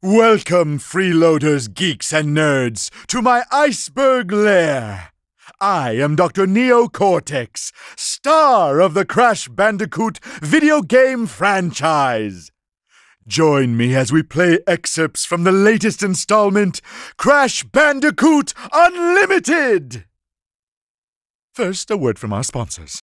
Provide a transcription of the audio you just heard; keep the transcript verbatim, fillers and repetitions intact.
Welcome, freeloaders, geeks, and nerds, to my iceberg lair. I am Doctor Neo Cortex, star of the Crash Bandicoot video game franchise. Join me as we play excerpts from the latest installment, Crash Bandicoot Unlimited! First, a word from our sponsors.